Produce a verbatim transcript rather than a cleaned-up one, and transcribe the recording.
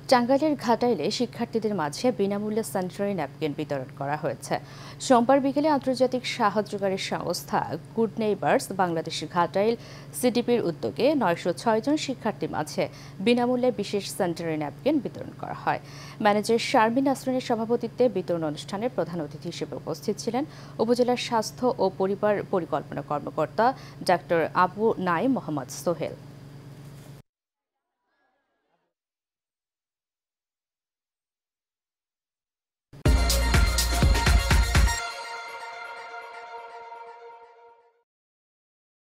টাঙ্গাইলের ঘাটাইলে শিক্ষার্থীদের মাঝে বিনামূল্যে স্যানিটারি ন্যাপকিন বিতরণ করা হয়েছে। সোমবার বিকেলে আন্তর্জাতিক সাহায্যকারী সংস্থা গুড নেইবার্স বাংলাদেশ ঘাটাইল সিডিপির উদ্যোগে নয়শো ছয় জন শিক্ষার্থীর মাঝে বিনামূল্যে বিশেষ স্যানিটারি ন্যাপকিন বিতরণ করা হয়। ম্যানেজার শারমিন নাসরিনের সভাপতিত্বে বিতরণ অনুষ্ঠানে প্রধান অতিথি হিসেবে উপস্থিত ছিলেন উপজেলার স্বাস্থ্য ও পরিবার পরিকল্পনা কর্মকর্তা ডাক্তার আবু নাইম মোহাম্মদ সোহেল।